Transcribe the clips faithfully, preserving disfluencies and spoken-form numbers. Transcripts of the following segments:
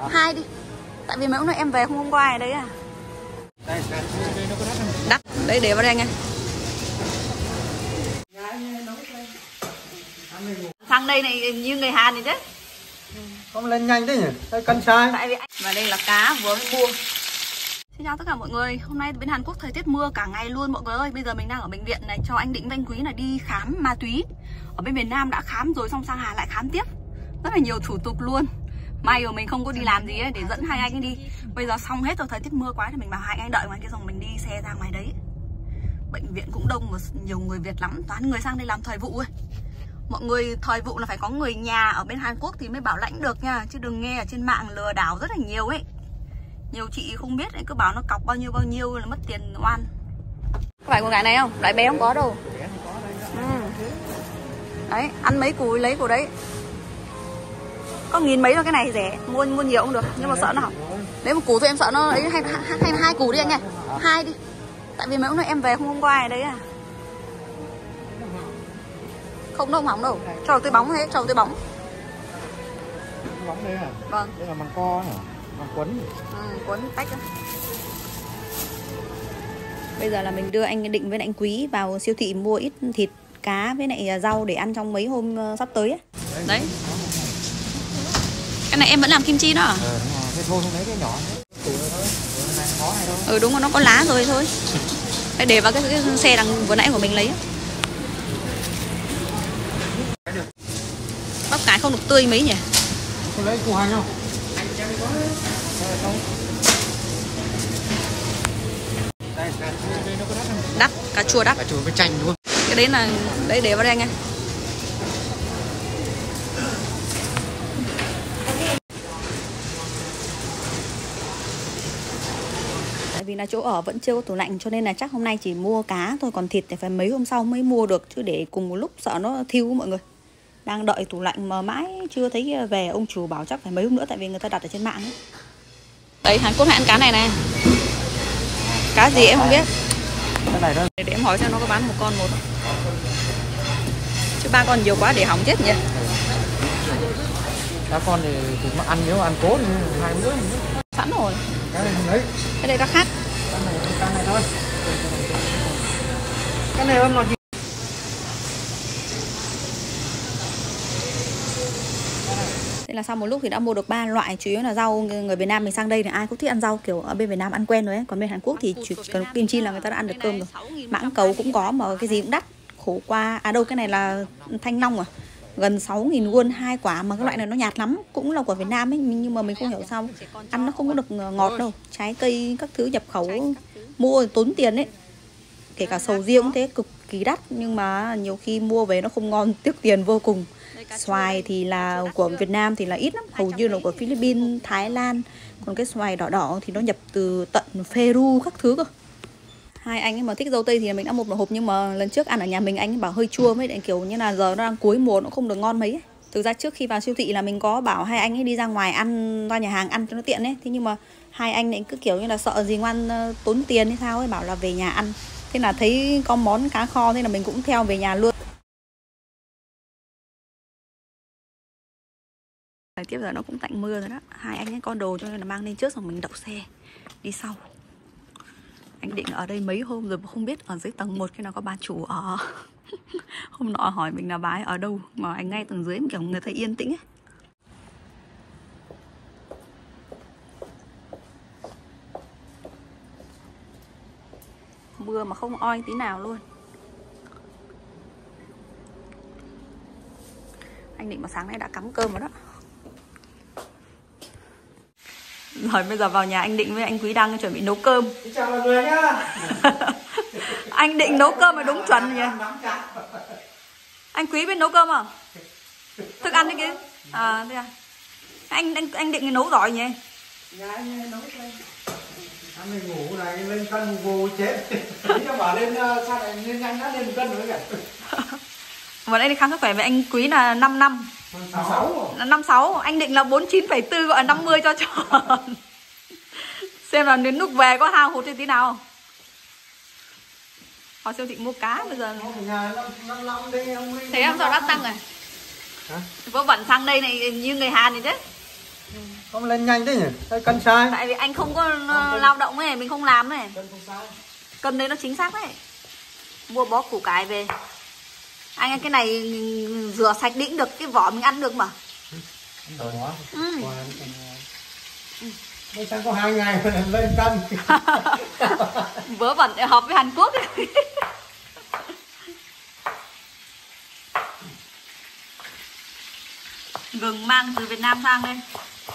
Hai đi. Tại vì mấy hôm nay em về không hôm qua đấy à. Đây, đây, đây nó có đắt không? Đắt. Đấy để vào đây anh ơi. Sang đây này như người Hàn thì thế. Không lên nhanh thế nhỉ? Đây cân sai. Tại vì anh... Và đây là cá vừa mới mua. Xin chào tất cả mọi người. Hôm nay bên Hàn Quốc thời tiết mưa cả ngày luôn mọi người ơi. Bây giờ mình đang ở bệnh viện này cho anh Định và anh Quý này đi khám ma túy. Ở bên miền Nam đã khám rồi xong sang Hàn lại khám tiếp. Rất là nhiều thủ tục luôn. May mà mình không có đi làm gì ấy để dẫn hai anh ấy đi. Bây giờ xong hết rồi, thời tiết mưa quá thì mình bảo hai anh đợi ngoài kia xong mình đi xe ra ngoài đấy. Bệnh viện cũng đông và nhiều người Việt lắm, toàn người sang đây làm thời vụ ấy. Mọi người thời vụ là phải có người nhà ở bên Hàn Quốc thì mới bảo lãnh được nha, chứ đừng nghe ở trên mạng lừa đảo rất là nhiều ấy. Nhiều chị không biết ấy, cứ bảo nó cọc bao nhiêu bao nhiêu là mất tiền oan. Có phải con gái này không? Loại bé không có đâu. Ừ. Đấy, ăn mấy củ lấy của đấy. Có nghìn mấy thôi, cái này rẻ, mua mua nhiều cũng được, nhưng mà sợ nó hỏng. Lấy một củ thôi em sợ nó ấy, hay, hay, hay hai củ đi anh ơi. Hai đi. Tại vì mấy hôm nay em về không hôm qua đấy à. Không đâu, không hỏng đâu. Cho tôi bóng thế, cho tôi bóng. Bóng đây à? Vâng. Đây là măng co hả? Măng quấn. Ừ, quấn tách á. Bây giờ là mình đưa anh Định với anh Quý vào siêu thị mua ít thịt cá với lại rau để ăn trong mấy hôm sắp tới ấy. Đấy. Cái này em vẫn làm kim chi đó à? Ờ đúng rồi, thế thôi không lấy cái nhỏ nữa. Ừ đúng rồi, nó có lá rồi thôi. Để để vào cái, cái xe đằng vừa nãy của mình lấy. Bắp cải không được tươi mấy nhỉ? Tôi lấy củ hành không? Đây, đây, đây nó có đắt không? Đắt, cà chua đắt. Cà chua với chanh luôn. Cái đấy là đấy để vào đây anh ơi. Vì là chỗ ở vẫn chưa có tủ lạnh cho nên là chắc hôm nay chỉ mua cá thôi, còn thịt thì phải mấy hôm sau mới mua được, chứ để cùng một lúc sợ nó thiêu mọi người. Đang đợi tủ lạnh mà mãi chưa thấy về, ông chủ bảo chắc phải mấy hôm nữa tại vì người ta đặt ở trên mạng ấy. Đấy, Hàn Quốc hay ăn cá này này. Cá gì em không biết. Cái này đó. Để, để em hỏi xem nó có bán một con một không? Chứ ba con nhiều quá để hỏng chết nhỉ. Cá con thì, thì mà ăn nếu ăn cố thì hai bữa. Sẵn rồi. Cái này không lấy. Cái này cá khác. Cái này, cái này thôi. Cái này hơn là gì? Thế là sau một lúc thì đã mua được ba loại, chủ yếu là rau. Người Việt Nam mình sang đây thì ai cũng thích ăn rau, kiểu ở bên Việt Nam ăn quen rồi ấy. Còn bên Hàn Quốc thì chỉ cần kim chi là người ta đã ăn được cơm rồi. Mãng cầu cũng có mà cái gì cũng đắt. Khổ qua. À đâu, cái này là thanh long à. Gần sáu nghìn won hai quả, mà cái loại này nó nhạt lắm, cũng là của Việt Nam ấy, nhưng mà mình không hiểu sao ăn nó không có được ngọt đâu. Trái cây các thứ nhập khẩu mua tốn tiền ấy. Kể cả sầu riêng cũng thế, cực kỳ đắt, nhưng mà nhiều khi mua về nó không ngon, tiếc tiền vô cùng. Xoài thì là của Việt Nam thì là ít lắm, hầu như là của Philippines, Thái Lan. Còn cái xoài đỏ đỏ thì nó nhập từ tận Peru các thứ cơ. Hai anh ấy mà thích dâu tây thì mình đã một hộp, nhưng mà lần trước ăn ở nhà mình anh ấy bảo hơi chua, với lại kiểu như là giờ nó đang cuối mùa nó không được ngon mấy ấy. Thực ra trước khi vào siêu thị là mình có bảo hai anh ấy đi ra ngoài ăn, ra nhà hàng ăn cho nó tiện ấy. Thế nhưng mà hai anh ấy cứ kiểu như là sợ gì ngoan tốn tiền hay sao ấy, bảo là về nhà ăn. Thế là thấy có món cá kho, thế là mình cũng theo về nhà luôn. Tiếp giờ nó cũng tạnh mưa rồi đó. Hai anh ấy có đồ cho nên là mang lên trước rồi mình đậu xe đi sau. Anh Định ở đây mấy hôm rồi không biết ở dưới tầng một cái nào có bà chủ ở. Hôm nọ hỏi mình là bà ấy ở đâu, mà anh ngay tầng dưới kiểu người ta yên tĩnh ấy. Mưa mà không oi tí nào luôn. Anh Định mà sáng nay đã cắm cơm rồi đó. Rồi bây giờ vào nhà anh Định với anh Quý đang chuẩn bị nấu cơm. Chào mọi người nhá. Anh Định nấu cơm là đúng chuẩn nhỉ. Anh Quý biết nấu cơm không? Thức ăn đấy kia. À thế à. Anh anh anh Định nấu giỏi nhỉ. Nhà anh nấu cơm. Anh mình ngủ này lên cân vô chết. Tí cho bảo lên sao lại lên nhanh đã lên một cân nữa kìa. Vừa nãy đi khám sức khỏe với anh Quý là năm năm. năm sáu, anh Định là bốn mươi chín phẩy bốn, gọi là năm mươi cho tròn. Xem là đến lúc về có hao hụt tí nào không? Họ siêu thị mua cá bây giờ. Thế em sao đã tăng rồi? Hả? Vớ vẩn sang đây này như người Hàn thì thế. Không lên nhanh thế nhỉ? Hay cân sai? Tại vì anh không có Không, cân... lao động ấy, mình không làm ấy. Cân không sai. Cân đấy nó chính xác đấy. Mua bó củ cải về. Anh ơi, cái này rửa sạch đĩnh được, cái vỏ mình ăn được mà. Rồi đó. Ừ. Mới sang có hai ngày lên cân. Vớ vẩn để họp với Hàn Quốc. Gừng mang từ Việt Nam sang đây.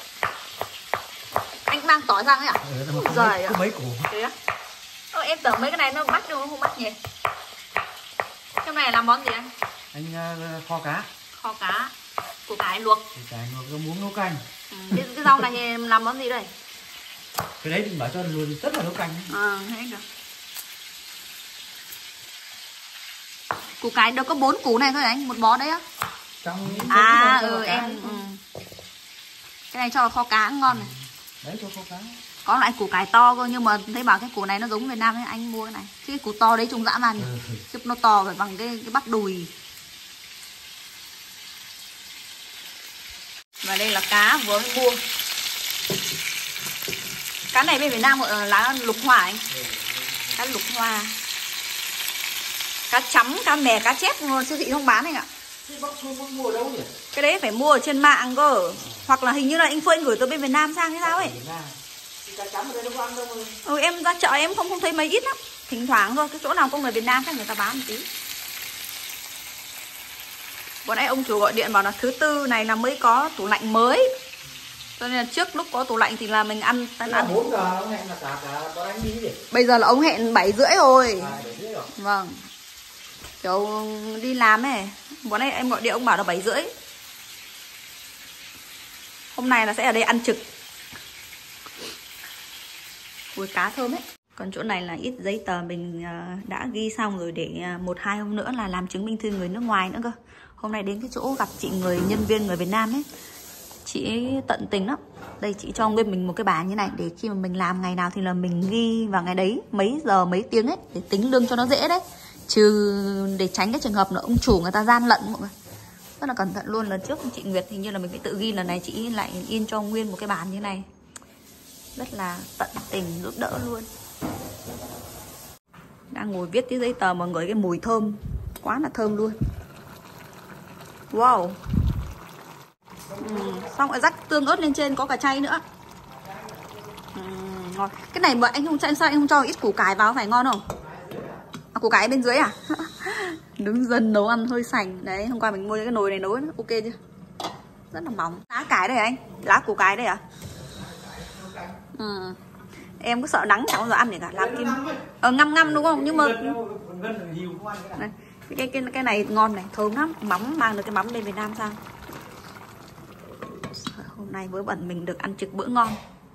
Anh mang tỏi sang ấy ạ? Ừ, Giời ạ. Có mấy củ. Thế á? Ô, em tưởng mấy cái này nó bắt đâu, nó không bắt nhỉ? Trong này làm món gì anh? Anh uh, kho cá. Kho cá. Củ cải luộc. Củ cải luộc có muống nấu canh. Ừ. Cái, cái rau này thì làm món gì đây? Cái đấy định bảo cho luôn rất là nấu canh. Ờ, à, được. Củ cải đâu có bốn củ này thôi anh, một bó đấy á? Trong à ừ em ừ. Cái này cho vào kho cá ngon này. Đấy cho kho cá. Có loại củ cải to cơ, nhưng mà thấy bảo cái củ này nó giống Việt Nam ấy, anh mua cái này. Chứ cái củ to đấy trùng dã man. Ừ. Chứ nó to phải bằng cái cái bắp đùi. Và đây là cá vừa mới mua. Cá này bên Việt Nam gọi là lá lục hoa anh. Cá lục hoa. Cá chấm, cá mè, cá chép siêu thị không bán anh ạ. Cái bắp xuông bắp mua đâu nhỉ? Cái đấy phải mua ở trên mạng cơ. Hoặc là hình như là anh Phương anh gửi từ bên Việt Nam sang hay sao ấy. Cá chấm ở đây nó có ăn đâu rồi. Ừ, em ra chợ em không không thấy mấy ít lắm. Thỉnh thoảng thôi, cái chỗ nào có người Việt Nam khác người ta bán một tí. Vừa nãy ông chủ gọi điện bảo là thứ tư này là mới có tủ lạnh mới. Cho nên là trước lúc có tủ lạnh thì là mình ăn ăn ăn. bốn giờ ông hẹn là cả cả có đánh đi gì? Bây giờ là ông hẹn bảy rưỡi rồi. À, bảy rưỡi rồi. Vâng. Kiểu đi làm ấy. Vừa nãy em gọi điện ông bảo là bảy rưỡi. Hôm nay là sẽ ở đây ăn trực. Ui, cá thơm ấy. Còn chỗ này là ít giấy tờ mình đã ghi xong rồi, để một hai hôm nữa là làm chứng minh thư người nước ngoài nữa cơ. Hôm nay đến cái chỗ gặp chị người nhân viên người Việt Nam ấy, chị ấy tận tình lắm. Đây chị cho nguyên mình một cái bảng như này, để khi mà mình làm ngày nào thì là mình ghi vào ngày đấy, mấy giờ mấy tiếng ấy, để tính lương cho nó dễ đấy. Trừ để tránh cái trường hợp là ông chủ người ta gian lận mọi người. Rất là cẩn thận luôn. Lần trước chị Nguyệt hình như là mình phải tự ghi, lần này chị lại in cho nguyên một cái bản như này. Rất là tận tình giúp đỡ luôn. Đang ngồi viết cái giấy tờ mà ngửi cái mùi thơm, quá là thơm luôn. Wow. Ừ, xong rồi rắc tương ớt lên trên, có cả chay nữa. Ừ, ngon. Cái này mà anh không cho, sao anh không cho ít củ cải vào phải ngon không? À, củ cải bên dưới à? Đứng dân nấu ăn hơi sành. Đấy, hôm qua mình mua cái nồi này nấu nó ok chưa? Rất là mỏng. Lá cải đây anh? Lá củ cải đây à? Ừ. Em cứ sợ đắng chẳng bao giờ ăn để cả làm kim. Ờ, ngâm ngâm đúng không? Nhưng mà này, cái, cái cái này ngon này, thơm lắm. Mắm, mang được cái mắm bên Việt Nam sang. Hôm nay với bẩn mình được ăn trực bữa ngon.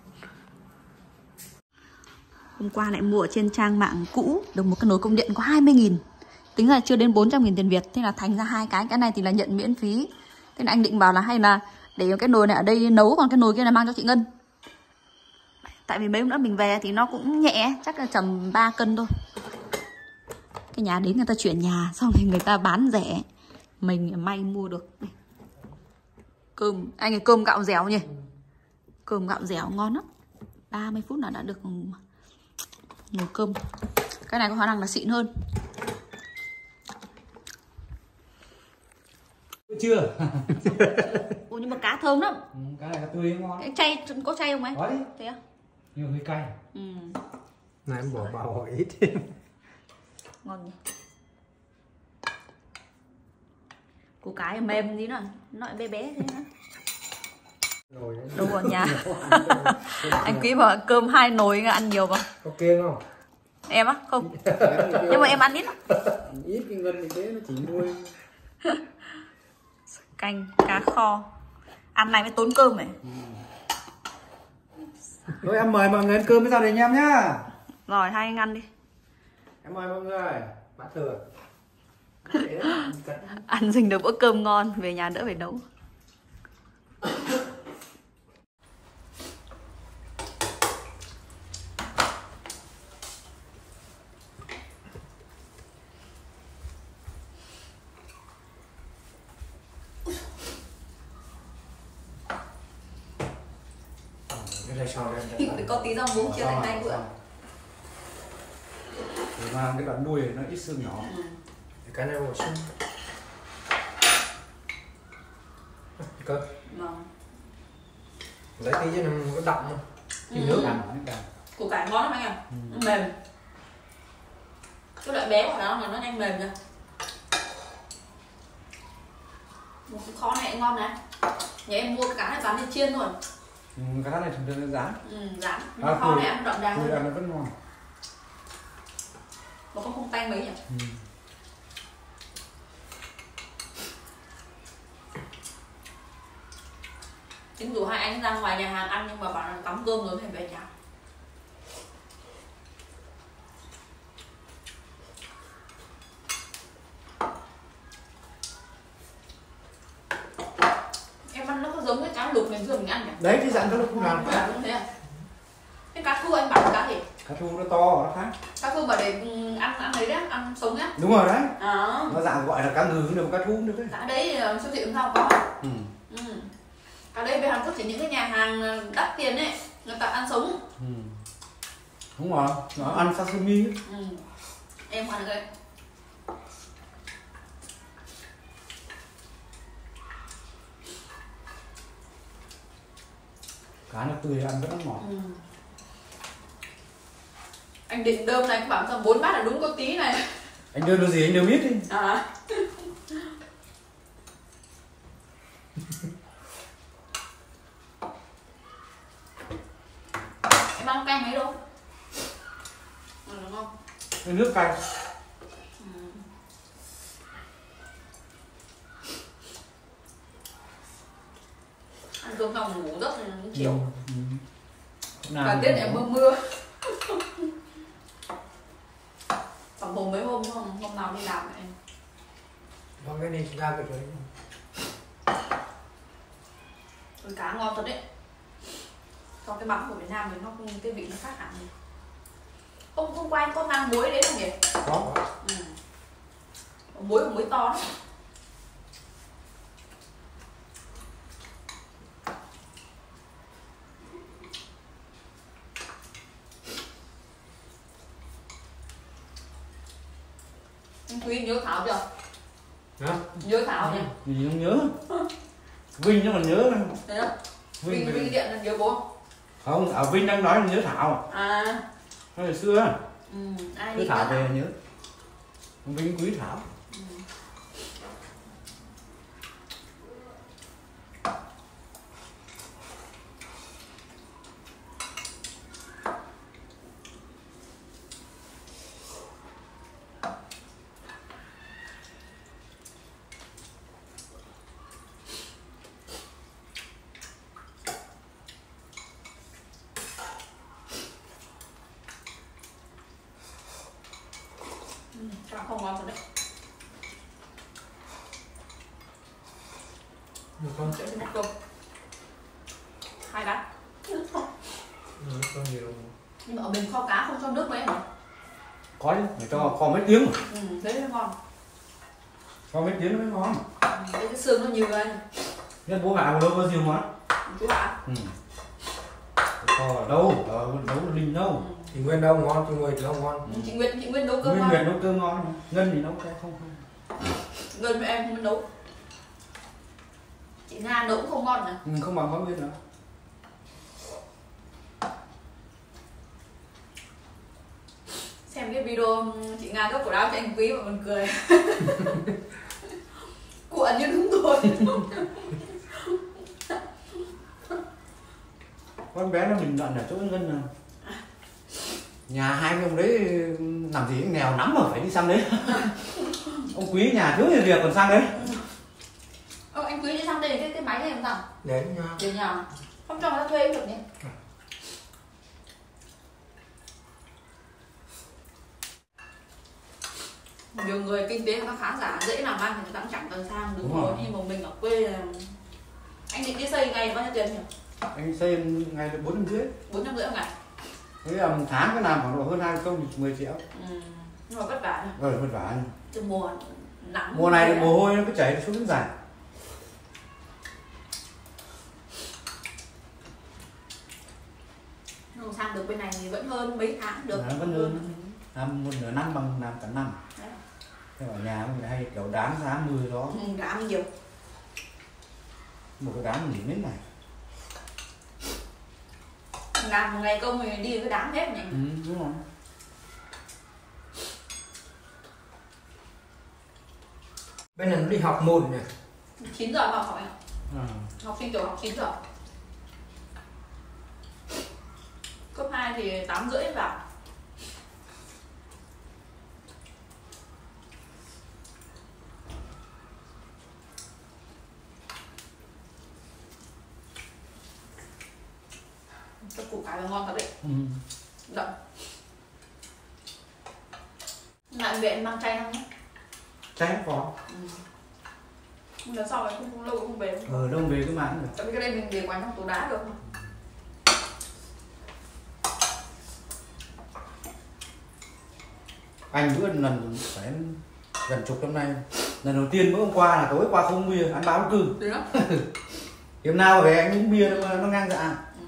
Hôm qua lại mua ở trên trang mạng cũ được một cái nồi công điện có hai mươi nghìn. Tính ra chưa đến bốn trăm nghìn tiền Việt. Thế là thành ra hai cái. Cái này thì là nhận miễn phí. Thế là anh định bảo là hay là để cái nồi này ở đây nấu, còn cái nồi kia là mang cho chị Ngân. Tại vì mấy hôm nữa mình về thì nó cũng nhẹ, chắc là tầm ba cân thôi. Cái nhà đến người ta chuyển nhà, xong rồi người ta bán rẻ, mình may mua được. Cơm, anh ấy cơm gạo dẻo nhỉ? Cơm gạo dẻo ngon lắm. ba mươi phút là đã được nồi cơm. Cái này có khả năng là xịn hơn. Chưa. Ủa nhưng mà cá thơm lắm. Ừ, cá này là tươi ngon. Cái chay, có chay không ấy? Có đấy. Thế á? Nhưng hơi cay. Ừ. Này em bỏ vào hỏi ít. Ngon nhỉ. Củ cải mềm gì nữa, nó bé bé thế nữa. Đúng rồi nhà. Anh Quý bảo cơm hai nồi ăn nhiều vào. Ok không? Em á? Không. Nhưng mà em ăn ít lắm. Ít cái Ngân như thế nó chỉ nuôi. Canh cá kho. Ăn này mới tốn cơm này. Thôi em mời mọi người ăn cơm với gia đình em nhá. Rồi hai anh ăn đi. Em mời mọi người. Bát thừa. Ăn dình được bữa cơm ngon, về nhà đỡ phải nấu. cái này sau đây Thì có tí rau muống chia thành hai bữa. Thì mà cái đoạn đuôi nó ít xương nhỏ. Ừ. cái này bổ sung cơ Vâng. lấy tí cho nó có đậm không Ừ. nước Đàn, nước đàn. Củ cải ngon lắm anh ạ. Ừ. Nó mềm. Cái loại bé của nó là nó nhanh mềm rồi. Một cái kho này cũng ngon này. Nhà em mua cái cá này bán đi chiên rồi. Ừ, cái này thường thường là rán. Ừ, rán. Nhưng À, mà kho cùi- này ăn đậm đà cùi hơn. ăn nó vẫn ngon. Mà không không tanh mấy nhỉ. Ừ. Chính dù hai anh ra ngoài nhà hàng ăn nhưng mà bảo là tắm cơm rồi phải về nhà. Em ăn nó có giống cái cá lục mình thường mình ăn nhỉ? Đấy cái dạng đó nó cũng làm Không phải đúng thế à? Cái cá thu anh bảo là cá gì? cá thu nó to nó khác. Cá thu bảo để ừ, ăn ăn đấy đấy, ăn sống á. Đúng rồi đấy. À. Nó dạng gọi là cá ngừ nhưng mà cá thu cũng được đấy. Cá đấy ờ, siêu thị cũng rau có. Ừ. Ừ. Cá đây bên Hàn Quốc chỉ những cái nhà hàng đắt tiền ấy, người ta ăn sống. Ừ. Đúng rồi, nó ăn sashimi ấy. Ừ. Em ăn cái Cá nó tươi ăn rất ngọt. ừ. Anh định đơm này, anh bảo rằng bốn bát là đúng có tí này. Anh đưa nó gì anh đều biết đi. À. Em ăn canh mấy đâu? Ừ, đúng không? Cái nước cay. Ừ. Ăn cơm xong ngủ giấc thì chiều. Ừ. Ừ. Và tiết em mưa mưa. Còn bồn mấy hôm không, hôm nào đi làm em. nó cái này ra cái rồi Con cá ngon thật đấy. Còn cái mắm của Việt Nam mình nó cái vị nó khác hẳn. Hôm hôm qua anh có mang muối đến không nhỉ? Có. Ừ. Muối của muối to đó. Anh Quý nhớ Thảo chưa? hả Nhớ Thảo nhỉ? Gì không nhớ. Vinh nó còn nhớ nữa. Thấy không? Vinh, Vinh, Vinh điện là nhớ bố không? không, à Vinh đang nói là nhớ Thảo. À. Hồi xưa Ừ. Ai cứ đi Thảo nhớ về nhớ. Vinh Quý Thảo. Ừ. Ừ, cá không ngon thật đấy. được không Để một cơm. Hai bát. ừ, có nhiều Nhưng mà ở bên kho cá không cho nước mấy em hả? Có chứ, phải cho kho mấy tiếng. Ừ, thế mới ngon. Kho mấy tiếng nó mới ngon. Ừ, cái cái xương nó nhiều anh. Nhân bố gạo đâu có nhiều món. Chú ạ. Ừ. Kho ở đâu? Ở nấu Linh đâu. Ừ. thì nguyên đâu ngon thì người đâu ngon Chị Nguyên, chị Nguyên nấu cơm Nguyên ngon. Nguyệt nấu cơm ngon. Ngân thì nấu cái không không. Ngân với em không nấu. Chị Nga nấu cũng không ngon nè. Ừ, không bằng món Nguyên nữa. Xem cái video chị Nga gấp cổ đáo cho anh Quý mà còn cười. Cuộn như đúng rồi. Con bé nó mình đoạn ở chỗ Ngân là nhà hai ông đấy làm gì cũng nghèo lắm mà phải đi sang đấy. Ông Quý nhà thiếu nhiều việc còn sang đấy. Ờ, anh Quý đi sang đây cái cái máy này làm sao? đến nha Để nhà. Không cho người ta thuê cũng được nhỉ? Nhiều người kinh tế nó khá giả, dễ làm ăn thì người ta cũng chẳng cần sang đúng, Đúng rồi. rồi. Nhưng mà mình ở quê là anh định đi xây ngày bao nhiêu tiền nhỉ? Anh xây ngày được bốn trăm rưỡi. Bốn trăm rưỡi một ngày. Thế là một tháng cái làm khoảng độ hơn hai công thì mười triệu. Ừ. Nhưng mà vất vả nhỉ? Rồi vất vả. Từ mùa nắng. Mùa này thế thì á. mồ hôi nó cứ chảy xuống đến dài. Nhưng sang được bên này thì vẫn hơn mấy tháng được. Nó vẫn hơn làm một nửa năm bằng làm cả năm. Thế ở nhà mình hay kiểu đám giá mười đó. Ừ, đám nhiều. Một cái đám nghỉ mấy ngày. Làm một ngày công thì đi cái đám hết nhỉ. Ừ, đúng rồi. Bên này nó đi học môn nè. chín giờ học hỏi. À. Học sinh tiểu học chín giờ. Cấp hai thì tám rưỡi vào. Cái củ cải là ngon thật đấy. Ừ. Đậm. Lại về em mang chay không nhé? Chay có. Ừ. Nhưng lần sau này không, không lâu không về. Ờ, đông về cái mảng rồi. Tại vì cái đây mình để quán trong tủ đá được không? Anh bữa lần phải gần chục năm nay. Lần đầu tiên bữa hôm qua là tối qua không bia, ăn báo cư. Đấy đó. Hôm nào về anh uống bia nó, nó ngang dạ. Ừ.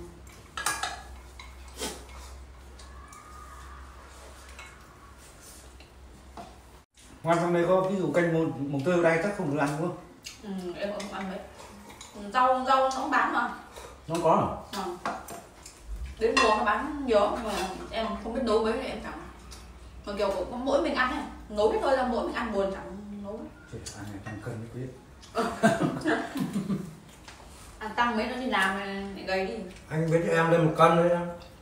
Ngoài trong đây có ví dụ canh mồng, mồng tơi ở đây chắc không được ăn đúng không? Ừ, em cũng không ăn mấy. Rau rau nó cũng bán mà. Nó có hả? À. Đến mùa nó bán nhiều mà em không biết nấu mấy thì em chẳng. Mà kiểu cũng có mỗi mình ăn ấy, nấu hết thôi ra mỗi mình ăn buồn chẳng nấu. Trời, ăn này tăng cân đấy quý. Ăn tăng mấy nó đi làm lại gầy đi. Anh biết em lên một cân đấy.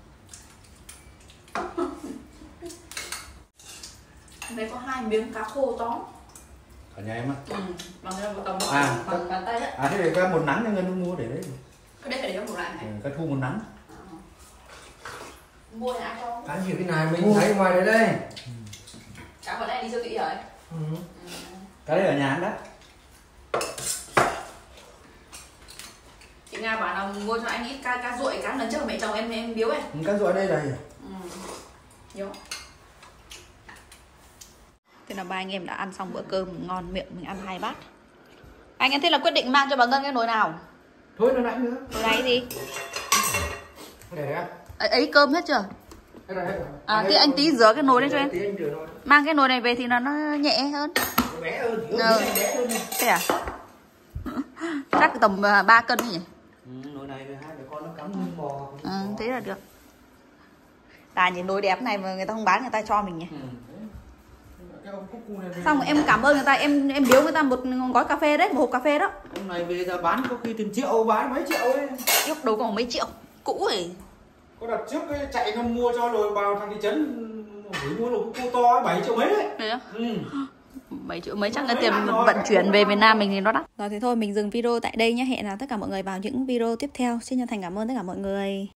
Đây có hai miếng cá khô to. Cả nhà em á? Ừ, bằng cái tầm À, bằng bàn tay đấy. À thế thì cái một nắng cho Ngân nó mua để đấy. Cái đấy phải để trong tủ lạnh này. Ừ, cái thu một nắng. À. Mua nhà cho. Cái gì cái này mình thấy ngoài đấy đây. Ừ. Cá hồi nãy đi siêu thị rồi. Ừ. Ừ. Cái đấy ở nhà ăn đấy. Chị Nga bảo là mua cho anh ít cá cá ruội, cá lần trước mẹ chồng em em biếu ấy. Ừ, cái ruộng đây đây. Ừ. Nhiều. Thế là ba anh em đã ăn xong bữa cơm ngon miệng, mình ăn hai bát. Anh em thế là quyết định mang cho bà Ngân cái nồi nào? Thôi nó nãy nữa. Nồi này gì? Để đấy. Ấy, ấy cơm hết chưa? Cái này. À thế anh tí rửa cái nồi đấy cho em. Tí anh rửa nồi. Mang cái nồi này về thì nó nó nhẹ hơn. Nó bé hơn. Ừ. Bé hơn. Thế à? Chắc tầm ba cân nhỉ? Ừ, nồi này rồi hai đứa con nó cắm lưng bò. Ừ, thế là được. Là những nồi đẹp này mà người ta không bán người ta cho mình nhỉ? Ừ. Cái ông Cuckoo này về. Xong rồi em cảm ơn người ta, em em biếu người ta một gói cà phê đấy, một hộp cà phê đó. Hôm này về ra bán có khi tiền triệu, bán mấy triệu ấy. Lúc đầu còn mấy triệu, cũ ấy. Có đợt trước ấy, chạy nó mua cho rồi vào thằng thị trấn gửi mua lục cô to ấy, bảy triệu mấy đấy. Đấy á? Ừ. bảy triệu mấy chắc là tiền vận chuyển về Việt Nam mình thì nó đắt. Rồi thì thôi mình dừng video tại đây nhé. Hẹn là tất cả mọi người vào những video tiếp theo. Xin chân thành cảm ơn tất cả mọi người.